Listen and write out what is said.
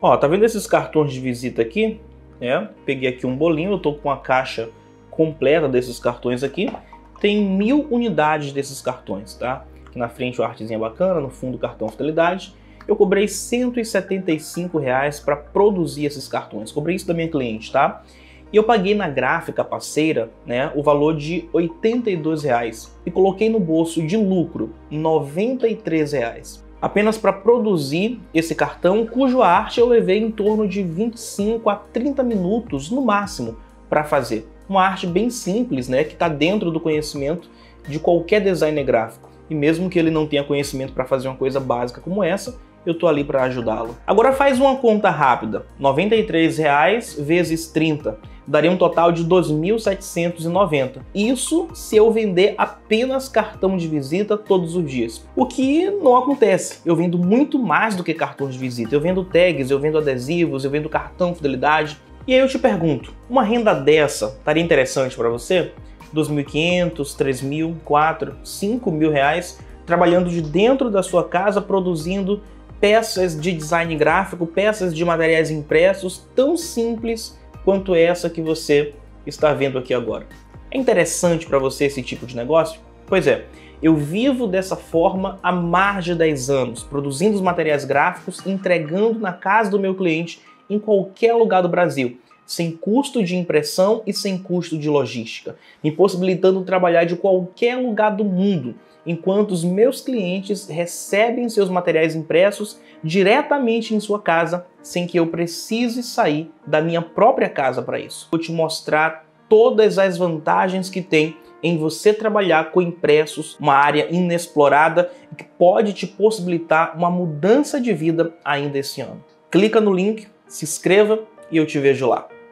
Ó, tá vendo esses cartões de visita aqui? Peguei aqui um bolinho, eu tô com a caixa completa desses cartões aqui. Tem 1000 unidades desses cartões, tá? Aqui na frente uma artezinha bacana, no fundo o cartão Fidelidade. Eu cobrei R$ 175 para produzir esses cartões. Cobrei isso da minha cliente, tá? E eu paguei na gráfica parceira, o valor de R$ 82 e coloquei no bolso de lucro R$ 93. Apenas para produzir esse cartão, cuja arte eu levei em torno de 25 a 30 minutos no máximo para fazer. Uma arte bem simples, que está dentro do conhecimento de qualquer designer gráfico. E mesmo que ele não tenha conhecimento para fazer uma coisa básica como essa, eu tô ali para ajudá-lo. Agora faz uma conta rápida. R$ 93 vezes 30 daria um total de R$ 2.790. Isso se eu vender apenas cartão de visita todos os dias. O que não acontece. Eu vendo muito mais do que cartões de visita. Eu vendo tags, eu vendo adesivos, eu vendo cartão Fidelidade. E aí eu te pergunto, uma renda dessa estaria interessante para você? R$ 2.500, R$ 3.000, R$ 4.000, R$ 5.000 trabalhando de dentro da sua casa, produzindo peças de design gráfico, peças de materiais impressos tão simples quanto essa que você está vendo aqui agora. É interessante para você esse tipo de negócio? Pois é, eu vivo dessa forma há mais de 10 anos, produzindo os materiais gráficos, entregando na casa do meu cliente em qualquer lugar do Brasil, sem custo de impressão e sem custo de logística, me possibilitando trabalhar de qualquer lugar do mundo, enquanto os meus clientes recebem seus materiais impressos diretamente em sua casa, sem que eu precise sair da minha própria casa para isso. Vou te mostrar todas as vantagens que tem em você trabalhar com impressos, uma área inexplorada que pode te possibilitar uma mudança de vida ainda esse ano. Clica no link, se inscreva e eu te vejo lá.